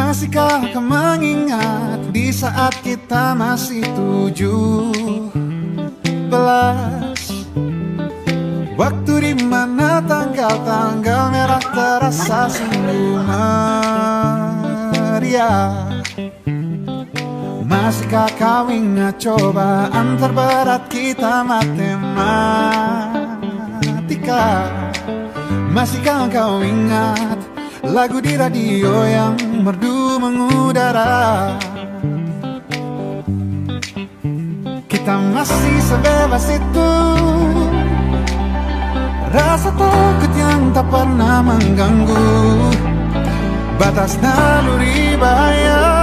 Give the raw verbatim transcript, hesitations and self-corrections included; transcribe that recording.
Masihkah kau mengingat di saat kita masih tujuh belas? Waktu di mana tanggal-tanggal merah terasa sungguh meriah. Masihkah kau ingat cobaan terberat kita matematika? Masihkah kau ingat lagu di radio yang merdu mengudara? Kita masih sebebas itu, rasa takut yang tak pernah mengganggu batas naluri bahaya.